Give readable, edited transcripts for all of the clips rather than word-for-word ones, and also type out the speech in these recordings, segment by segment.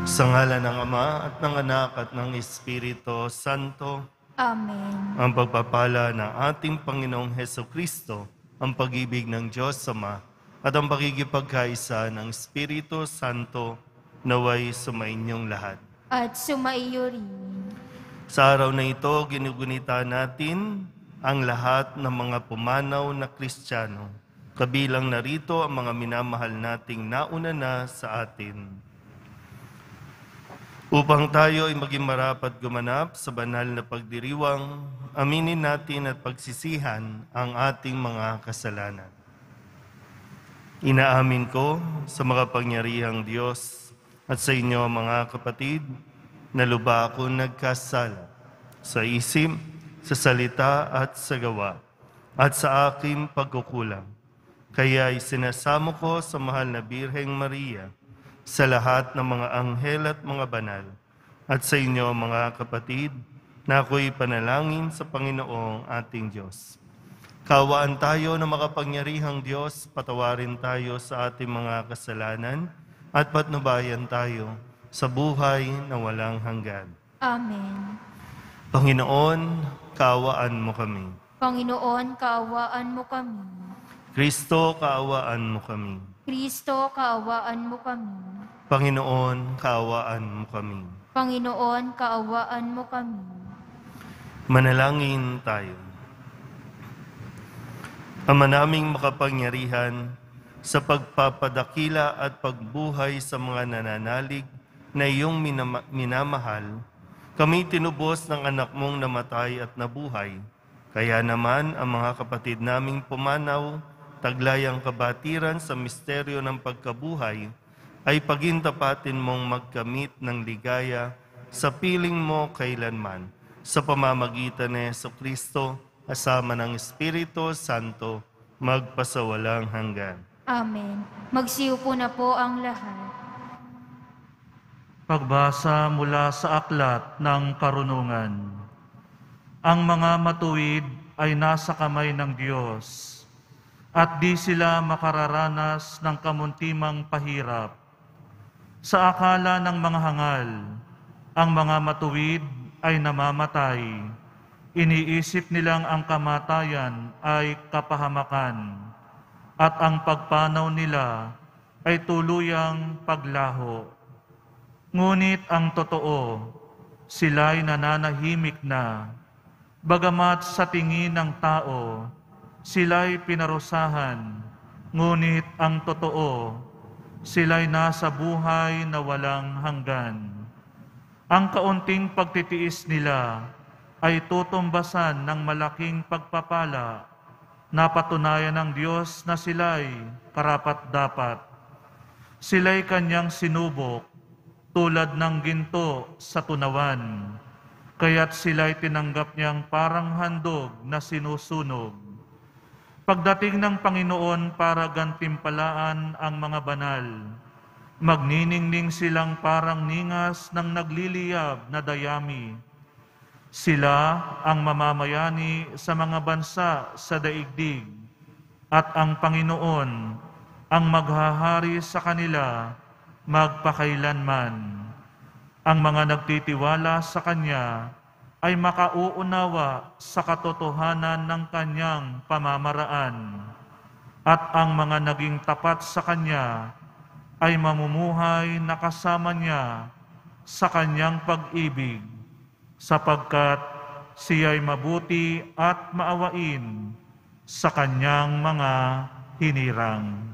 Sa ngalan ng Ama at ng Anak at ng Espiritu Santo, Amen. ang pagpapala ng ating Panginoong Hesukristo, ang pag-ibig ng Diyos Ama, at ang pakikipagkaisa ng Espiritu Santo naway sumainyong lahat. At sumaiyo rin. Sa araw na ito, ginugunita natin ang lahat ng mga pumanaw na Kristiyano. Kabilang narito ang mga minamahal nating nauna na sa atin. Upang tayo ay maging marapat gumanap sa banal na pagdiriwang, aminin natin at pagsisihan ang ating mga kasalanan. Inaamin ko sa makapangyarihang Diyos at sa inyo mga kapatid, na lubha ako nagkasala sa isip, sa salita at sa gawa, at sa aking pagkukulang. Kaya isinasamo ko sa mahal na Birheng Maria, sa lahat ng mga anghel at mga banal, at sa inyo mga kapatid, na ako'y panalangin sa Panginoong ating Diyos. Kawaan tayo ng makapangyarihang Diyos, patawarin tayo sa ating mga kasalanan, at patnubayan tayo sa buhay na walang hanggan. Amen. Panginoon, kaawaan mo kami. Panginoon, kaawaan mo kami. Kristo, kaawaan mo kami. Kristo, kaawaan mo kami. Panginoon, kaawaan mo kami. Panginoon, kaawaan mo kami. Manalangin tayo. Ama naming makapangyarihan, sa pagpapadakila at pagbuhay sa mga nananalig na iyong minamahal, kami tinubos ng anak mong namatay at nabuhay. Kaya naman ang mga kapatid naming pumanaw, taglayang kabatiran sa misteryo ng pagkabuhay, ay pagintapatin mong magkamit ng ligaya sa piling mo kailanman, sa pamamagitan ni Jesucristo, kasama ng Espiritu Santo, magpasawalang hanggan. Amen. Magsiupo na po ang lahat. Pagbasa mula sa aklat ng karunungan. Ang mga matuwid ay nasa kamay ng Diyos, at di sila makararanas ng kamuntimang pahirap. Sa akala ng mga hangal, ang mga matuwid ay namamatay. Iniisip nilang ang kamatayan ay kapahamakan, at ang pagpanaw nila ay tuluyang paglaho. Ngunit ang totoo, sila'y nananahimik na, bagamat sa tingin ng tao, sila'y pinarusahan, ngunit ang totoo, sila'y nasa buhay na walang hanggan. Ang kaunting pagtitiis nila ay tutumbasan ng malaking pagpapala, na patunayan ng Diyos na sila'y karapat-dapat. Sila'y kanyang sinubok, tulad ng ginto sa tunawan, kaya't sila'y tinanggap niyang parang handog na sinusunog. Pagdating ng Panginoon para gantimpalaan ang mga banal, magniningning silang parang ningas ng nagliliyab na dayami. Sila ang mamamayani sa mga bansa sa daigdig, at ang Panginoon ang maghahari sa kanila magpakailanman. Ang mga nagtitiwala sa Kanya ay makauunawa sa katotohanan ng Kanyang pamamaraan, at ang mga naging tapat sa Kanya ay mamumuhay na kasama Niya sa Kanyang pag-ibig, sapagkat Siya'y mabuti at maawain sa Kanyang mga hinirang.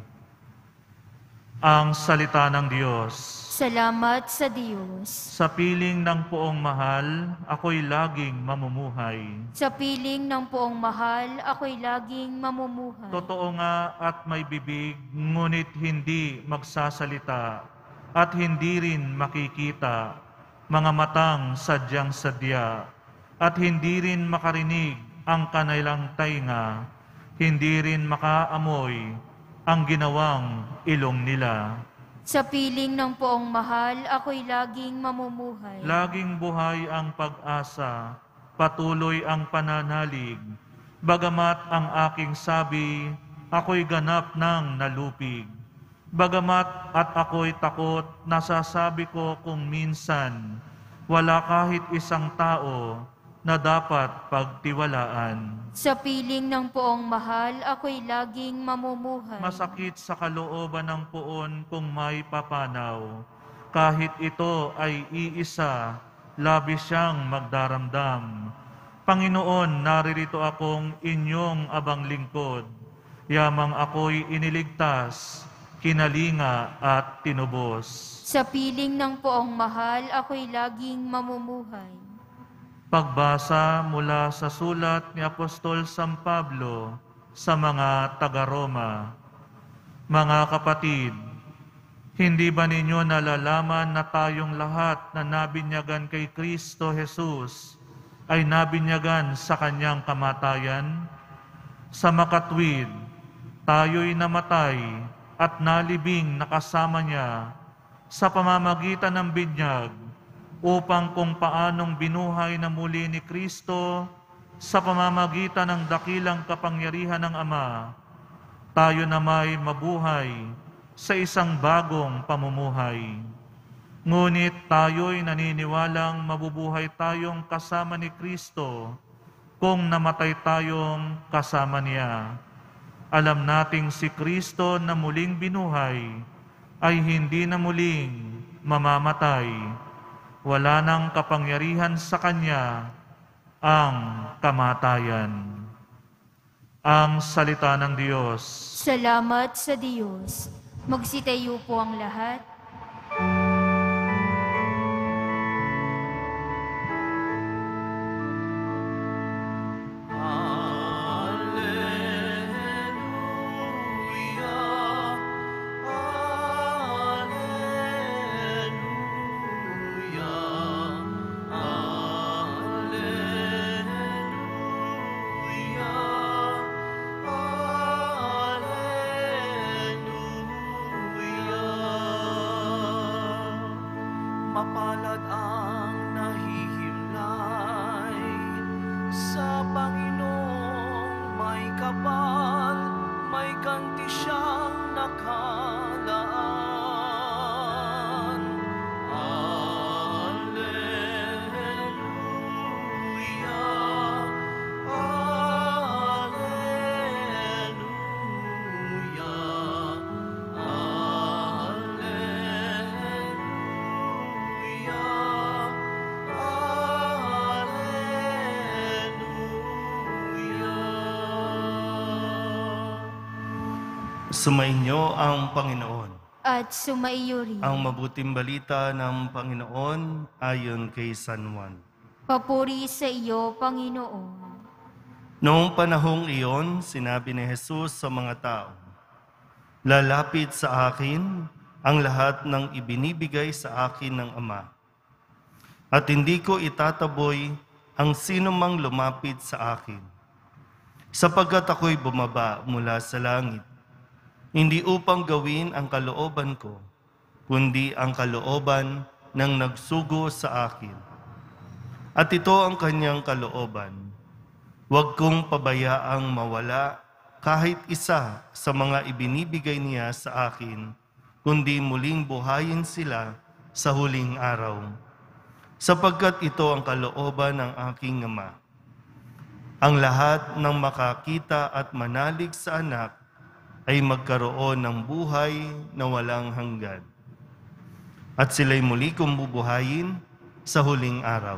Ang salita ng Diyos. Salamat sa Diyos. Sa piling ng poong mahal, ako'y laging mamumuhay. Sa piling ng poong mahal, ako'y laging mamumuhay. Totoo nga at may bibig, ngunit hindi magsasalita, at hindi rin makikita, mga matang sadyang sadya, at hindi rin makarinig ang kanilang tainga, hindi rin makaamoy ang ginawang ilong nila. Sa piling ng poong mahal, ako'y laging mamumuhay. Laging buhay ang pag-asa, patuloy ang pananalig, bagamat ang aking sabi, ako'y ganap ng nalupig. Bagamat at ako'y takot, nasasabi ko kung minsan, wala kahit isang tao na dapat pagtiwalaan. Sa piling ng poong mahal, ako'y laging mamumuhay. Masakit sa kalooban ng poon kung may papanaw. Kahit ito ay iisa, labis siyang magdaramdam. Panginoon, naririto akong inyong abang lingkod. Yamang ako'y iniligtas, kinalinga at tinubos. Sa piling ng poong mahal, ako'y laging mamumuhay. Pagbasa mula sa sulat ni Apostol San Pablo sa mga taga-Roma. Mga kapatid, hindi ba ninyo nalalaman na tayong lahat na nabinyagan kay Kristo Jesus ay nabinyagan sa kanyang kamatayan? Sa makatwid, tayo'y namatay at nalibing nakasama niya sa pamamagitan ng binyag upang kung paanong binuhay na muli ni Kristo sa pamamagitan ng dakilang kapangyarihan ng Ama, tayo na may mabuhay sa isang bagong pamumuhay. Ngunit tayo'y naniniwalang mabubuhay tayong kasama ni Kristo kung namatay tayong kasama niya. Alam nating si Kristo na muling binuhay ay hindi na muling mamamatay. Wala nang kapangyarihan sa Kanya ang kamatayan. Ang salita ng Diyos. Salamat sa Diyos. Magsitayo po ang lahat. Mapalad ang nahihimlay sa Panginoong may kapal, may ganti siyang nakalaan. Alleluia, Sumainyo ang Panginoon. At sumaiyo rin. Ang mabuting balita ng Panginoon ayon kay San Juan. Papuri sa iyo, Panginoon. Noong panahong iyon, sinabi ni Jesus sa mga tao, "Lalapit sa akin ang lahat ng ibinibigay sa akin ng Ama. At hindi ko itataboy ang sino mang lumapit sa akin, sapagkat ako'y bumaba mula sa langit, hindi upang gawin ang kalooban ko, kundi ang kalooban ng nagsugo sa akin. At ito ang kanyang kalooban, huwag kong pabayaang mawala kahit isa sa mga ibinibigay niya sa akin, kundi muling buhayin sila sa huling araw. Sapagkat ito ang kalooban ng aking Ama. Ang lahat ng makakita at manalig sa anak ay magkaroon ng buhay na walang hanggan. At sila'y muli kong bubuhayin sa huling araw."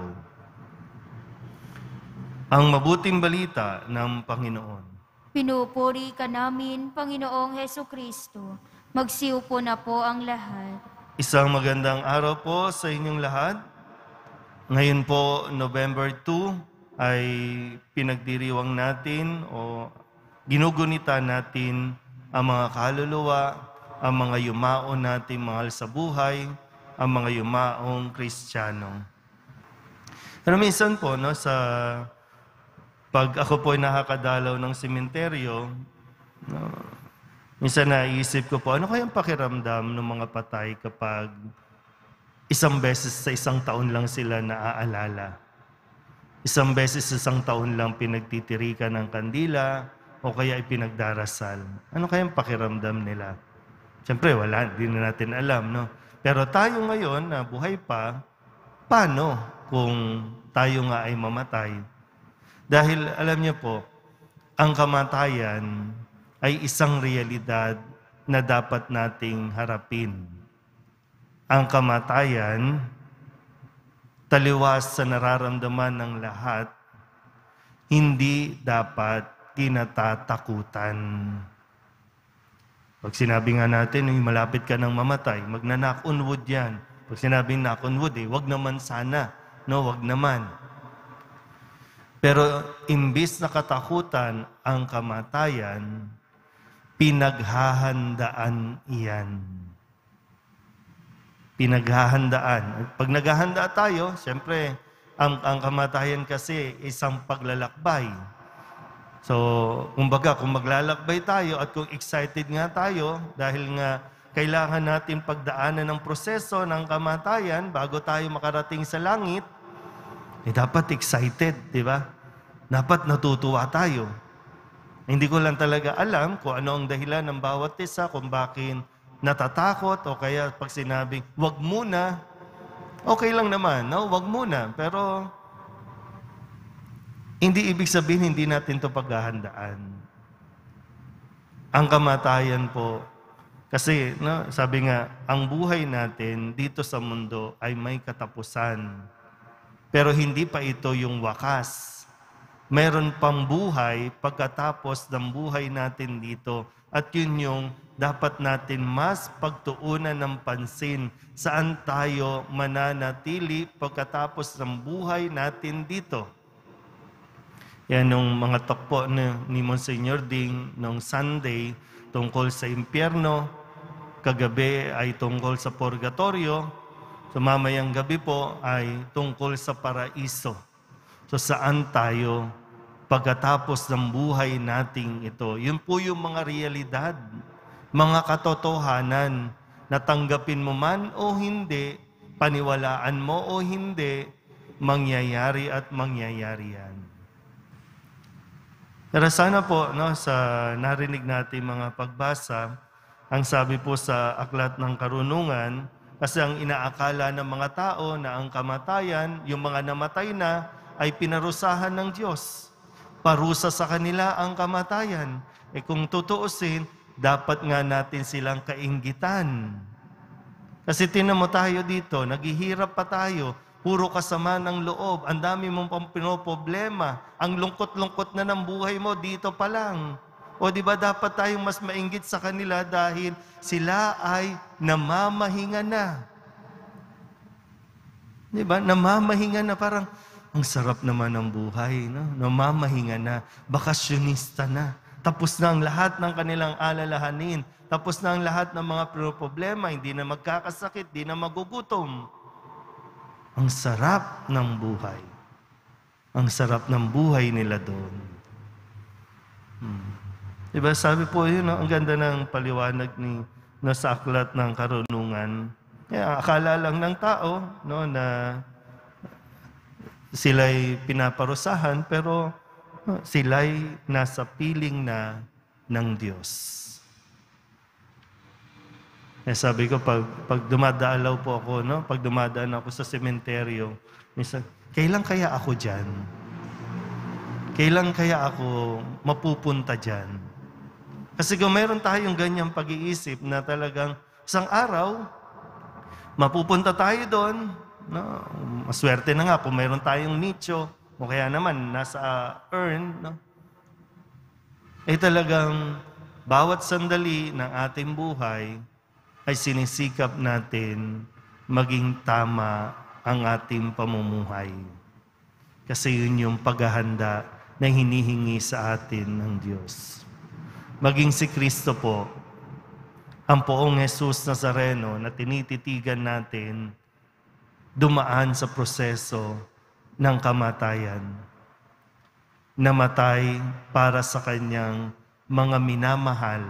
Ang mabuting balita ng Panginoon. Pinupuri ka namin, Panginoong Hesukristo. Magsiupo na po ang lahat. Isang magandang araw po sa inyong lahat. Ngayon po, November 2, ay pinagdiriwang natin o ginugunita natin ang mga kaluluwa, ang mga yumaon nating mahal sa buhay, ang mga yumaong Kristiyano. Pero minsan po, no, pag ako po ay nakakadalaw ng sementeryo, no, minsan naisip ko po, ano kayang pakiramdam ng mga patay kapag isang beses sa isang taon lang sila naaalala? Isang beses sa isang taon lang pinagtitirikan ng kandila o kaya ipinagdarasal. Ano kayang pakiramdam nila? Siyempre, wala, hindi na natin alam, no? Pero tayo ngayon na buhay pa, paano kung tayo nga ay mamatay? Dahil alam niyo po, ang kamatayan ay isang realidad na dapat nating harapin. Ang kamatayan, taliwas sa nararamdaman ng lahat, hindi dapat kinatatakutan. Pag sinabi nga natin, malapit ka nang mamatay, magna-knock on wood yan. Pag sinabing knock on wood, wag naman sana. No, wag naman. Pero imbis na katakutan ang kamatayan, pinaghahandaan iyan. Pinaghahandaan. Pag naghahanda tayo, siyempre, ang kamatayan kasi isang paglalakbay. So, kumbaga, kung maglalakbay tayo at kung excited nga tayo, dahil nga kailangan natin pagdaanan ng proseso ng kamatayan bago tayo makarating sa langit, dapat excited, di ba? Dapat natutuwa tayo. Hindi ko lang talaga alam kung ano ang dahilan ng bawat isa, kung bakit natatakot o kaya pag sinabing, wag muna, okay lang naman, no? Wag muna. Pero hindi ibig sabihin hindi natin ito paghahandaan. Ang kamatayan po, kasi no, sabi nga, ang buhay natin dito sa mundo ay may katapusan. Pero hindi pa ito yung wakas. Meron pang buhay pagkatapos ng buhay natin dito. At yun yung dapat natin mas pagtuunan ng pansin saan tayo mananatili pagkatapos ng buhay natin dito. Yan yung mga takpo ni Monsignor Ding nung Sunday tungkol sa impyerno, kagabi ay tungkol sa purgatorio, so mamayang gabi po ay tungkol sa paraiso. So saan tayo pagkatapos ng buhay nating ito? Yun po yung mga realidad, mga katotohanan na tanggapin mo man o hindi, paniwalaan mo o hindi, mangyayari at mangyayari yan. Pero sana po, no, sa narinig natin mga pagbasa, ang sabi po sa Aklat ng Karunungan, kasi ang inaakala ng mga tao na ang kamatayan, yung mga namatay na, ay pinarusahan ng Diyos. Parusa sa kanila ang kamatayan. Kung tutuusin, dapat nga natin silang kainggitan. Kasi tinan mo tayo dito, naghihirap pa tayo, puro kasama ng loob, ang dami mong pang pinoproblema, ang lungkot-lungkot na ng buhay mo dito pa lang. O di ba dapat tayong mas mainggit sa kanila dahil sila ay namamahinga na. Di ba? Namamahinga na, parang ang sarap naman ng buhay, no? Namamahinga na, bakasyonista na. Tapos na ang lahat ng kanilang alalahanin. Tapos na ang lahat ng mga problema, hindi na magkakasakit, hindi na magugutom. Ang sarap ng buhay. Ang sarap ng buhay nila doon. Diba, sabi po yun, no? Ang ganda ng paliwanag ni sa Aklat ng Karunungan. Kaya akala lang ng tao, no, na sila'y pinaparusahan, pero sila'y nasa piling na ng Diyos. Sabi ko, pag dumadalaw po ako, no? Pag dumadaan ako sa sementeryo, minsan, kailan kaya ako dyan? Kailan kaya ako mapupunta dyan? Kasi kung meron tayong ganyang pag-iisip na talagang isang araw, mapupunta tayo doon, no? Maswerte na nga kung meron tayong nicho, o kaya naman nasa urn, no? Talagang bawat sandali ng ating buhay, ay sinisikap natin maging tama ang ating pamumuhay. Kasi yun yung paghahanda na hinihingi sa atin ng Diyos. Maging si Kristo po, ang poong Jesus Nazareno na tinititigan natin, dumaan sa proseso ng kamatayan. Namatay para sa kanyang mga minamahal.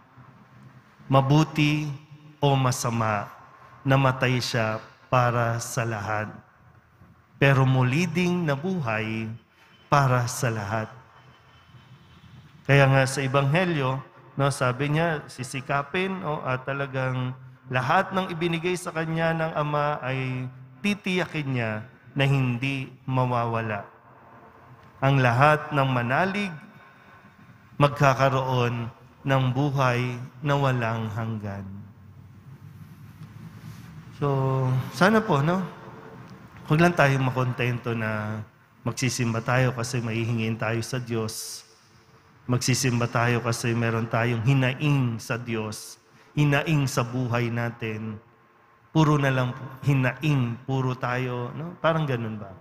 Mabuti o masama, namatay siya para sa lahat. Pero muli ding nabuhay para sa lahat. Kaya nga sa Ebanghelyo, No, sabi niya, sisikapin at talagang lahat ng ibinigay sa kanya ng Ama ay titiyakin niya na hindi mawawala. Ang lahat ng manalig magkakaroon ng buhay na walang hanggan. So, sana po, no? Huwag lang tayong makontento na magsisimba tayo kasi mahihingin tayo sa Diyos. Magsisimba tayo kasi meron tayong hinaing sa Diyos. Hinaing sa buhay natin. Puro na lang hinaing, puro tayo, no? Parang ganun ba?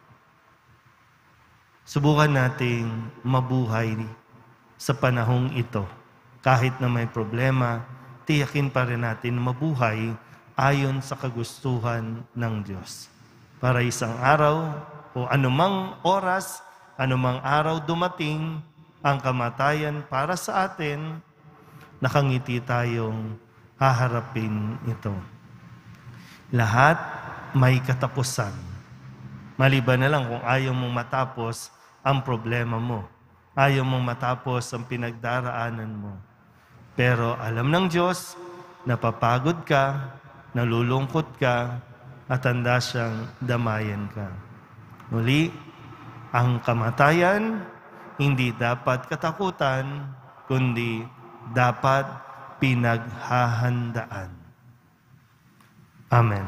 Subukan nating mabuhay sa panahong ito. Kahit na may problema, tiyakin pa rin natin mabuhay ayon sa kagustuhan ng Diyos. Para isang araw o anumang oras, anumang araw dumating, ang kamatayan para sa atin, nakangiti tayong haharapin ito. Lahat may katapusan. Maliban na lang kung ayaw mong matapos ang problema mo. Ayaw mong matapos ang pinagdaraanan mo. Pero alam ng Diyos, napapagod ka, nalulungkot ka, at handa siyang damayan ka. Muli, ang kamatayan, hindi dapat katakutan, kundi dapat pinaghahandaan. Amen.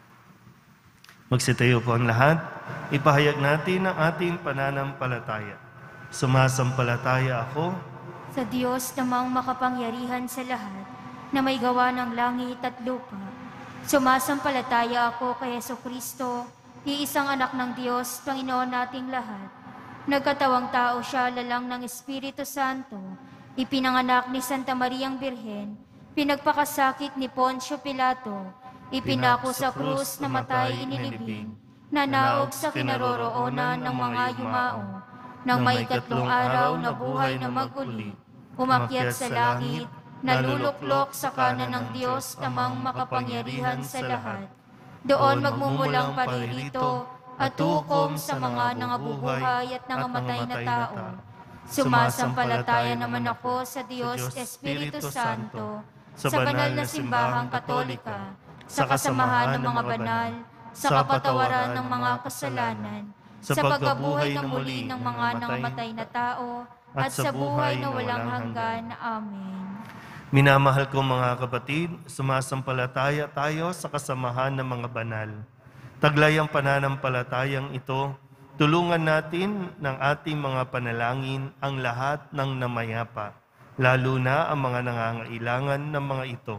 Magsitayo po ang lahat. Ipahayag natin ang ating pananampalataya. Sumasampalataya ako Sa Diyos namang makapangyarihan sa lahat, na may gawa ng langit at lupa. Sumasampalataya ako kay Jesucristo, iisang anak ng Diyos, Panginoon nating lahat. Nagkatawang tao siya lalang ng Espiritu Santo, ipinanganak ni Santa Mariang Birhen, pinagpakasakit ni Poncio Pilato, ipinako sa krus, namatay, inilibing, nanaog sa kinaroroonan ng mga yumao, nang may ikatlong araw na buhay na maguli, umakyat sa langit, naluluklok sa kanan ng Diyos namang makapangyarihan sa lahat. Doon magmumulang paririto at hukom sa mga nangabubuhay at nangamatay na tao. Sumasampalataya naman ako sa Diyos Espiritu Santo, sa banal na simbahang katolika, sa kasamahan ng mga banal, sa kapatawaran ng mga kasalanan, sa pagkabuhay na muli ng mga nangamatay na tao, at sa buhay na walang hanggan. Amen. Minamahal ko mga kapatid, sumasampalataya tayo sa kasamahan ng mga banal. Taglay ang pananampalatayang ito, tulungan natin ng ating mga panalangin ang lahat ng namayapa, lalo na ang mga nangangailangan ng mga ito.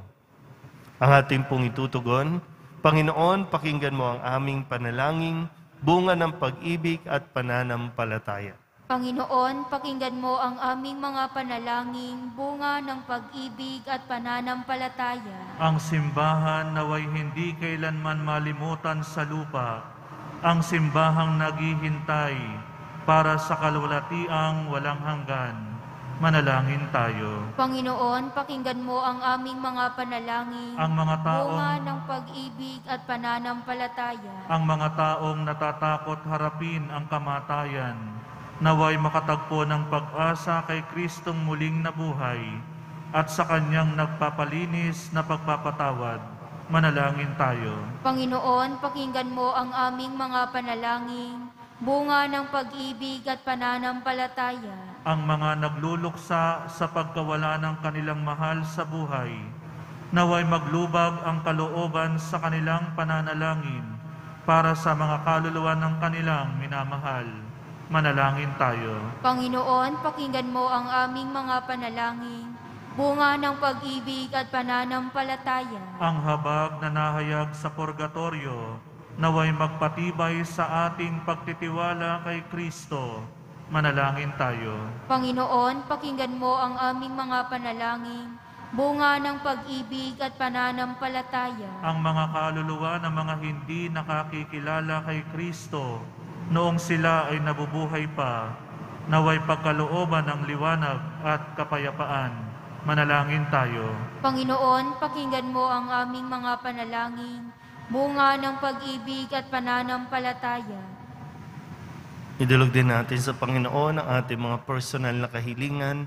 Ang ating pong itutugon, Panginoon, pakinggan mo ang aming panalangin, bunga ng pag-ibig at pananampalataya. Panginoon, pakinggan mo ang aming mga panalangin, bunga ng pag-ibig at pananampalataya. Ang simbahan naway hindi kailanman malimutan sa lupa, ang simbahang naghihintay para sa kalwalatiang walang hanggan. Manalangin tayo. Panginoon, pakinggan mo ang aming mga panalangin, Ang mga bunga taong ng pag-ibig at pananampalataya. ang mga taong natatakot harapin ang kamatayan, naway makatagpo ng pag-asa kay Kristong muling nabuhay at sa kanyang nagpapalinis na pagpapatawad. Manalangin tayo. Panginoon, pakinggan mo ang aming mga panalangin, bunga ng pag-ibig at pananampalataya. Ang mga nagluluksa sa pagkawala ng kanilang mahal sa buhay, naway maglubag ang kalooban sa kanilang pananalangin para sa mga kaluluwa ng kanilang minamahal. Manalangin tayo. Panginoon, pakinggan mo ang aming mga panalangin, bunga ng pag-ibig at pananampalataya. Ang habag na nahayag sa purgatorio, naway magpatibay sa ating pagtitiwala kay Kristo. Manalangin tayo. Panginoon, pakinggan mo ang aming mga panalangin, bunga ng pag-ibig at pananampalataya. Ang mga kaluluwa ng mga hindi nakakikilala kay Kristo, noong sila ay nabubuhay pa, naway pagkalooban ng liwanag at kapayapaan. Manalangin tayo. Panginoon, pakinggan mo ang aming mga panalangin, bunga ng pag-ibig at pananampalataya. Idulog din natin sa Panginoon ang ating mga personal na kahilingan,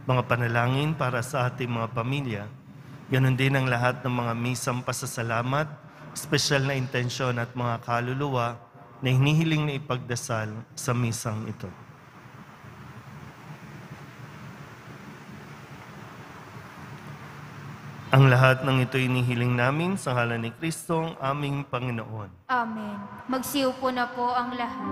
mga panalangin para sa ating mga pamilya, ganon din ang lahat ng mga misang pasasalamat, espesyal na intensyon at mga kaluluwa na hinihiling na ipagdasal sa misang ito. Ang lahat ng ito inihiling namin sa ngalan ni Kristo, ang aming Panginoon. Amen. Magsiupo na po ang lahat.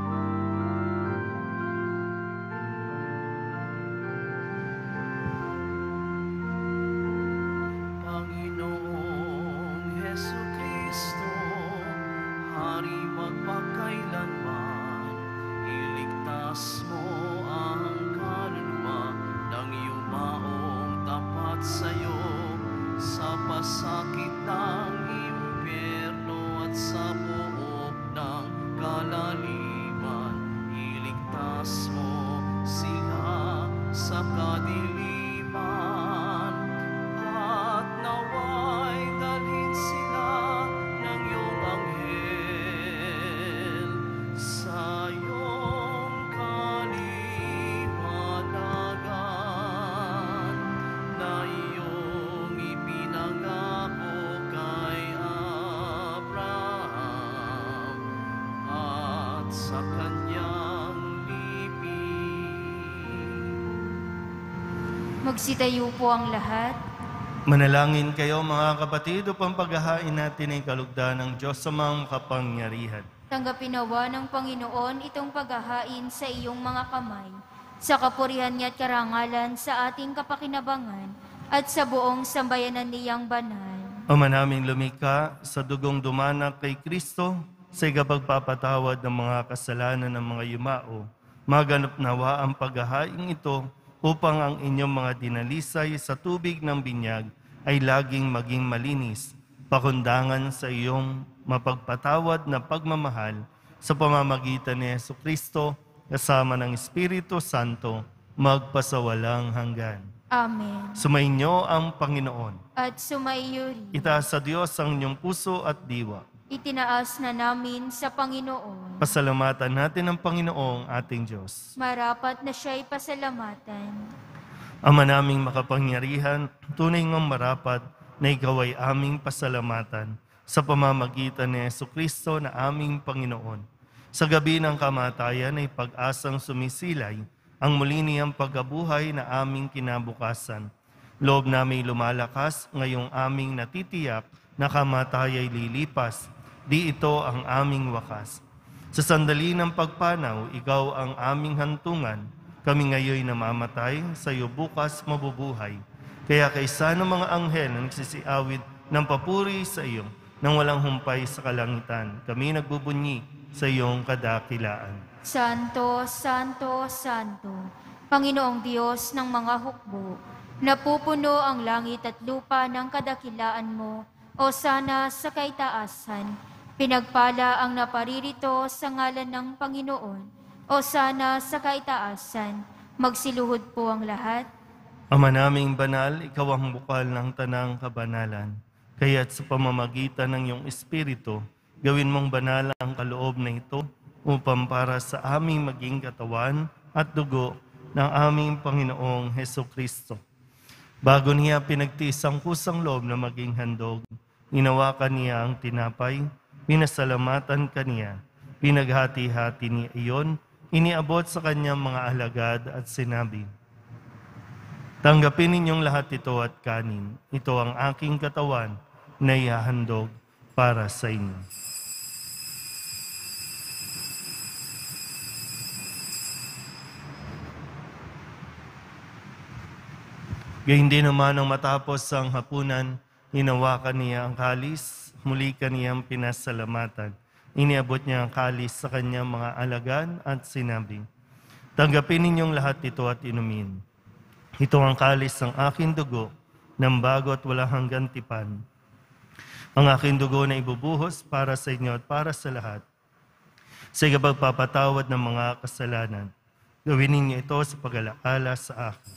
Panginoong Jesucristo, Hari magpakailanman, iligtas mo ang kaluluwa ng iyong maong tapat sa'yo sa pasakit ng impyerno at sa buhok ng kalaliman. Iligtas mo sila sa kadiliman at naway dalhin sila ng iyong anghel sa iyong kaliwanagan na iyong ipinangako kay Abraham at sa kanyang libing. Magsitayo po ang lahat. Manalangin kayo mga kapatid upang paghahain natin ay kalugdan ng Diyos sa mga kapangyarihan. Tanggapin nawa ng Panginoon itong paghahain sa iyong mga kamay, sa kapurihan niya at karangalan sa ating kapakinabangan at sa buong sambayanan niyang banal. Ama naming lumikha, sa dugong dumanak kay Kristo, sa ikapagpapatawad ng mga kasalanan ng mga yumao, maganap nawa ang paghahain ito upang ang inyong mga dinalisay sa tubig ng binyag ay laging maging malinis, pakundangan sa iyong mapagpatawad na pagmamahal sa pamamagitan ni Jesucristo kasama ng Espiritu Santo magpasawalang hanggan. Amen. Sumainyo ang Panginoon. At sumaiyo rin. Itaas sa Diyos ang inyong puso at diwa. Itinaas na namin sa Panginoon. Pasalamatan natin ang Panginoong ating Diyos. Marapat na siya'y pasalamatan. Ama naming makapangyarihan, tunay ngang marapat na ikaw ay aming pasalamatan sa pamamagitan ni Jesucristo na aming Panginoon. Sa gabi ng kamatayan ay pag-asang sumisilay ang muli niyang pagkabuhay na aming kinabukasan. Loob namin lumalakas ngayong aming natitiyak na kamatay ay lilipas. Di ito ang aming wakas. Sa sandali ng pagpanaw, ikaw ang aming hantungan. Kami ngayoy namamatay, sa iyo bukas mabubuhay. Kaya kaysa ng mga anghel na nagsisiawid ng papuri sa iyo, nang walang humpay sa kalangitan, kami nagbubunyi sa iyong kadakilaan. Santo, Santo, Santo, Panginoong Diyos ng mga hukbo, napupuno ang langit at lupa ng kadakilaan mo, o sana sa kaitaasan. Pinagpala ang naparirito sa ngalan ng Panginoon, o sana sa kaitaasan. Magsiluhod po ang lahat. Ama naming banal, ikaw ang bukal ng tanang kabanalan. Kaya't sa pamamagitan ng iyong Espiritu, gawin mong banal ang kaloob na ito upang para sa aming maging katawan at dugo ng aming Panginoong Hesukristo. Bago niya pinagtiis ang kusang loob na maging handog, inawakan niya ang tinapay, pinasalamatan kaniya, pinaghati-hati niya iyon, iniabot sa kanyang mga alagad at sinabi, "Tanggapin ninyong lahat ito at kanin. Ito ang aking katawan na ihahandog para sa inyo." Gayun din naman ang matapos ang hapunan, hinawakan niya ang kalis, muli kaniyang pinasalamatan. Iniabot niya ang kalis sa kanyang mga alagad at sinabi, "Tanggapin ninyong lahat ito at inumin. Ito ang kalis ng aking dugo, ng bago at walang hanggang tipan. Ang aking dugo na ibubuhos para sa inyo at para sa lahat. Sa ikapagpapatawad ng mga kasalanan, gawin ninyo ito sa pag-alaala sa akin."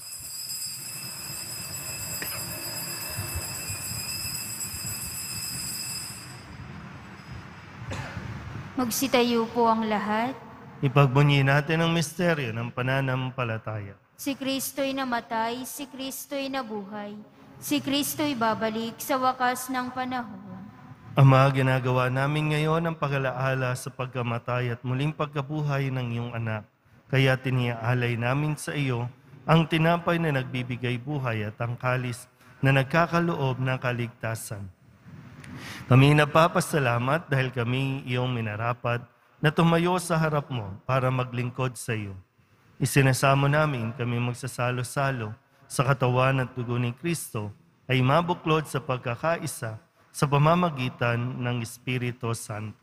Magsitayo po ang lahat. Ipagbunyi natin ang misteryo ng pananampalataya. Si Kristo'y namatay, si Kristo'y nabuhay, si Kristo'y babalik sa wakas ng panahon. Ama, ginagawa namin ngayon ang pag-alaala sa pagkamatay at muling pagkabuhay ng iyong anak. Kaya tiniaalay namin sa iyo ang tinapay na nagbibigay buhay at ang kalis na nagkakaloob ng kaligtasan. Kami nagpapasalamat dahil kami iyong minarapat na tumayo sa harap mo para maglingkod sa iyo. Isinasamo namin kami magsasalo-salo sa katawan at dugo ni Kristo ay mabuklod sa pagkakaisa sa pamamagitan ng Espiritu Santo.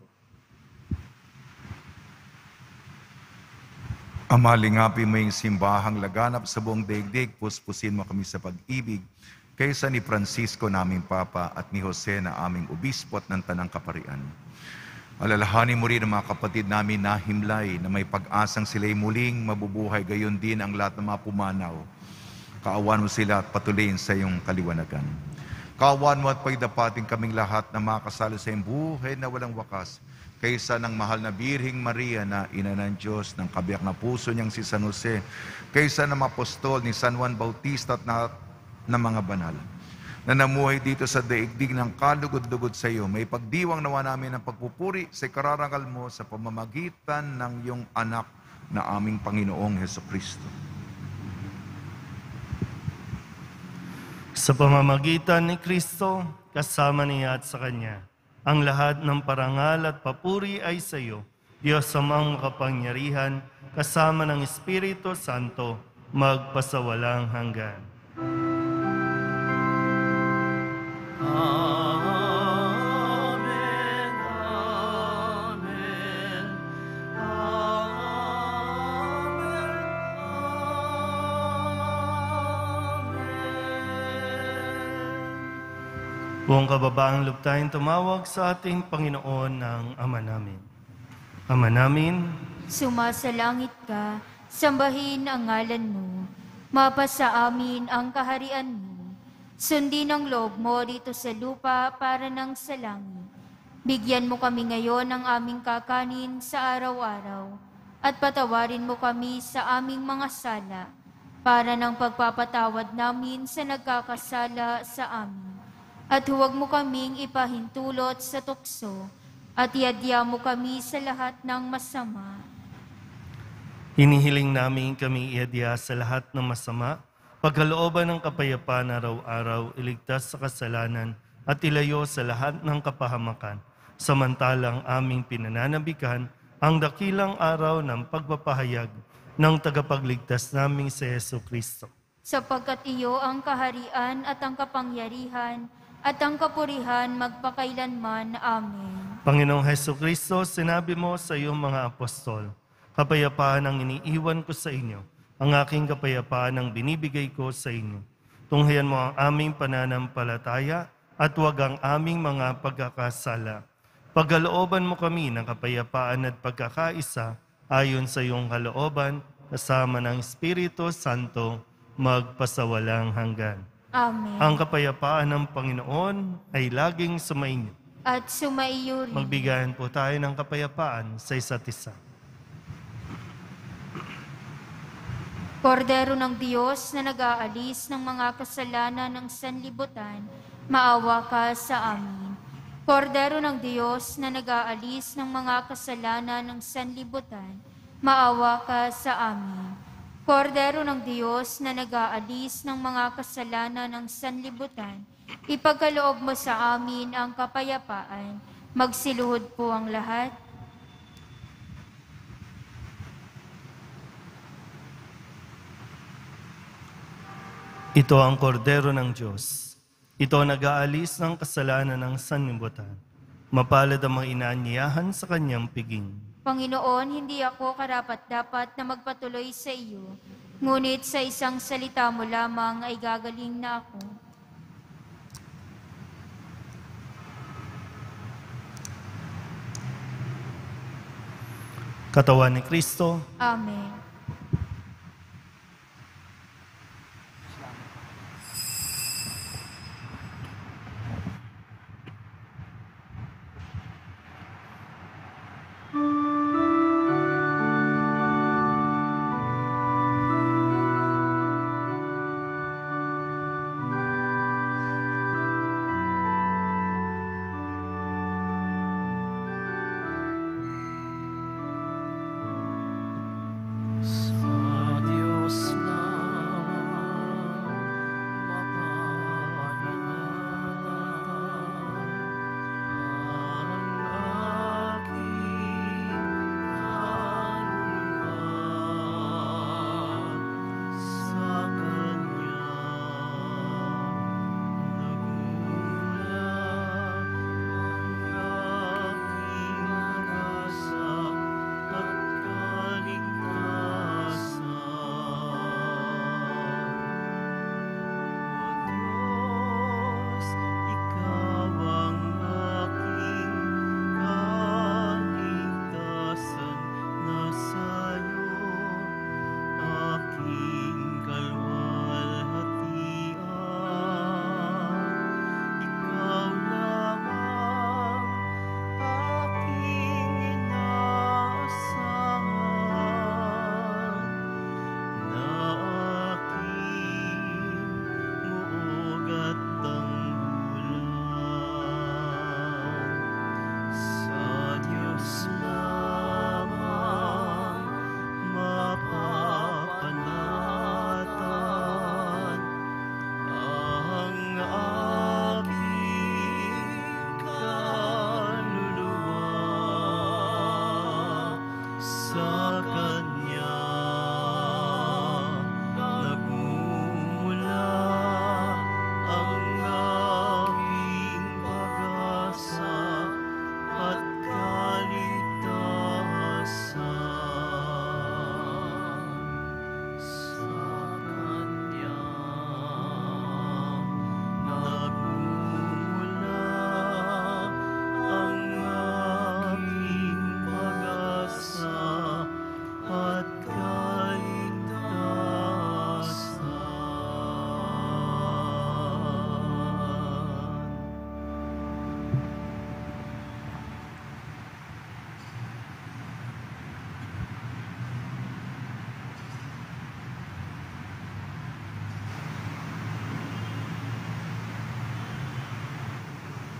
Ama, lingapin mo yung simbahang laganap sa buong daigdig, puspusin mo kami sa pag-ibig, kaysa ni Francisco naming Papa at ni Jose na aming obispo at ng Tanang Kaparian. Alalahanin mo rin ang mga kapatid namin na himlay na may pag-asang sila'y muling mabubuhay, gayon din ang lahat ng mga pumanaw. Kaawan mo sila at patuloyin sa iyong kaliwanagan. Kaawan mo at pagdapating kaming lahat na makasalo sa iyong buhay na walang wakas, kaysa ng mahal na Birhing Maria na ina ng Diyos, ng kabiyak na puso niyang si San Jose, kaysa ng apostol ni San Juan Bautista at na mga banal, na namuhay dito sa daigdig ng kalugod-lugod sa iyo. May pagdiwang nawa namin ng pagpupuri sa kararangal mo sa pamamagitan ng iyong anak na aming Panginoong Hesukristo. Sa pamamagitan ni Kristo, kasama niya at sa Kanya, ang lahat ng parangal at papuri ay sa iyo, Diyos amang makapangyarihan, kasama ng Espiritu Santo, magpasawalang hanggan. Amen, amen, amen. Buong kababaang loob tayong tumawag sa ating Panginoon ng Ama namin. Ama namin, Sumasalangit ka, sambahin ang ngalan mo, mapasa amin ang kaharian mo. Sundin ang loob mo dito sa lupa para nang sa langit. Bigyan mo kami ngayon ng aming kakanin sa araw-araw at patawarin mo kami sa aming mga sala para ng pagpapatawad namin sa nagkakasala sa amin. At huwag mo kaming ipahintulot sa tukso at iadya mo kami sa lahat ng masama. hinihiling namin kami iadya sa lahat ng masama, pagkalooban ng kapayapaan araw-araw, iligtas sa kasalanan at ilayo sa lahat ng kapahamakan. Samantalang aming pinananabikan ang dakilang araw ng pagpapahayag ng tagapagligtas naming si Jesucristo. Sapagkat iyo ang kaharian at ang kapangyarihan at ang kapurihan magpakailanman. Amen. Panginoong Jesucristo, sinabi mo sa iyong mga apostol, kapayapaan ang iniiwan ko sa inyo, ang aking kapayapaan ang binibigay ko sa inyo. Tunghayan mo ang aming pananampalataya at huwag ang aming mga pagkakasala. Pagkalooban mo kami ng kapayapaan at pagkakaisa ayon sa iyong kalooban, kasama ng Espiritu Santo, magpasawalang hanggan. Amen. Ang kapayapaan ng Panginoon ay laging sumainyo. At sumaiyo rin. Magbigayan po tayo ng kapayapaan sa isa't isa. Kordero ng Diyos na nag-aalis ng mga kasalanan ng sanlibutan, maawa ka sa amin. Kordero ng Diyos na nag-aalis ng mga kasalanan ng sanlibutan, maawa ka sa amin. Kordero ng Diyos na nag-aalis ng mga kasalanan ng sanlibutan, ipagkaloob mo sa amin ang kapayapaan. Magsiluhod po ang lahat. Ito ang kordero ng Diyos. Ito ang nag-aalis ng kasalanan ng sanlibutan. Mapalad ang mga inaanyayahan sa kanyang piging. Panginoon, hindi ako karapat-dapat na magpatuloy sa iyo, ngunit sa isang salita mo lamang ay gagaling na ako. Katawan ni Kristo, Amen.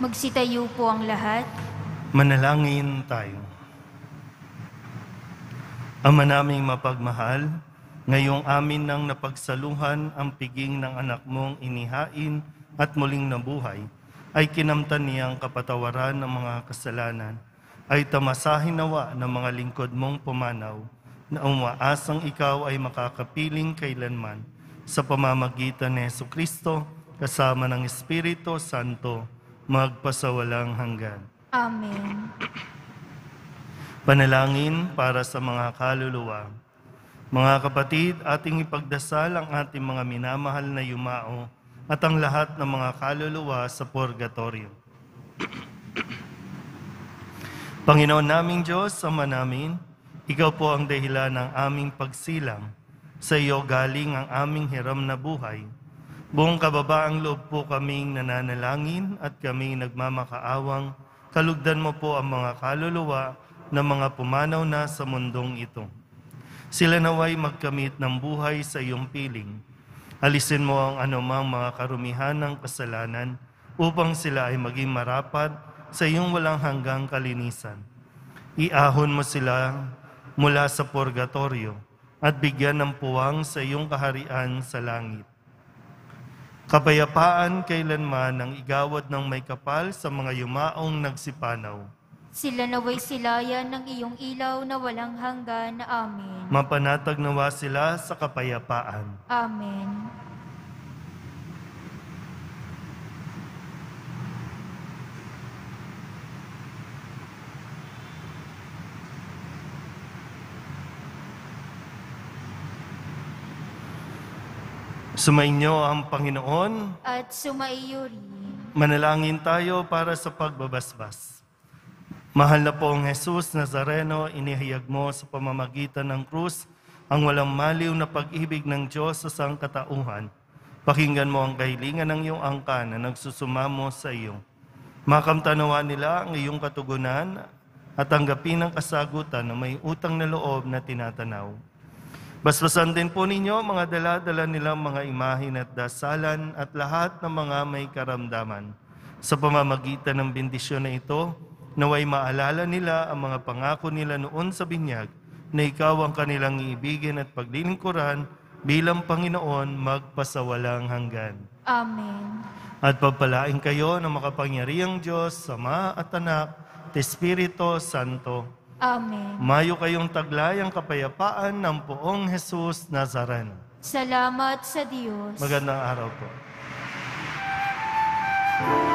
Magsitayo po ang lahat. Manalangin tayo. Ama naming mapagmahal, ngayong amin nang napagsaluhan ang piging ng anak mong inihain at muling nabuhay, ay kinamtan niyang kapatawaran ng mga kasalanan, ay tamasahin nawa ng mga lingkod mong pumanaw, na umaasang ikaw ay makakapiling kailanman sa pamamagitan ni Jesucristo kasama ng Espiritu Santo, magpasawalang hanggan. Amen. Panalangin para sa mga kaluluwa. Mga kapatid, ating ipagdasal ang ating mga minamahal na yumao at ang lahat ng mga kaluluwa sa purgatorio. Panginoon naming Diyos, Ama namin, Ikaw po ang dahilan ng aming pagsilang. Sa iyo galing ang aming hiram na buhay. Buong kababaang loob po kaming nananalangin at kaming nagmamakaawang kalugdan mo po ang mga kaluluwa na mga pumanaw na sa mundong ito. Sila naway magkamit ng buhay sa iyong piling. Alisin mo ang anumang mga karumihan ng kasalanan upang sila ay maging marapat sa iyong walang hanggang kalinisan. Iahon mo sila mula sa purgatorio at bigyan ng puwang sa iyong kaharian sa langit. Kapayapaan kailanman ang igawad ng may kapal sa mga yumaong nagsipanaw. Sila naway silayan ng iyong ilaw na walang hanggan. Amen. Mapanatag nawa sila sa kapayapaan. Amen. Sumainyo ang Panginoon. At sumaiyo rin. Manalangin tayo para sa pagbabasbas. Mahal na pong Jesus Nazareno, inihayag mo sa pamamagitan ng krus ang walang maliw na pag-ibig ng Diyos sa sangkatauhan. Pakinggan mo ang kahilingan ng iyong angkan na nagsusumamo sa iyo. Makamtanawa nila ang iyong katugunan at tanggapin ang kasagutan na may utang na loob na tinatanaw. Basbasan din po ninyo mga dala-dala nilang mga imahin at dasalan at lahat ng mga may karamdaman. Sa pamamagitan ng bendisyon na ito, naway maalala nila ang mga pangako nila noon sa binyag na ikaw ang kanilang iibigin at paglilingkuran bilang Panginoon magpasawalang hanggan. Amen. At pagpalain kayo ng makapangyarihang Diyos, Ama at Anak, at Espiritu Santo. Amen. Mayo kayong taglay ang kapayapaan ng poong Jesus Nazareno. Salamat sa Diyos. Magandang araw po.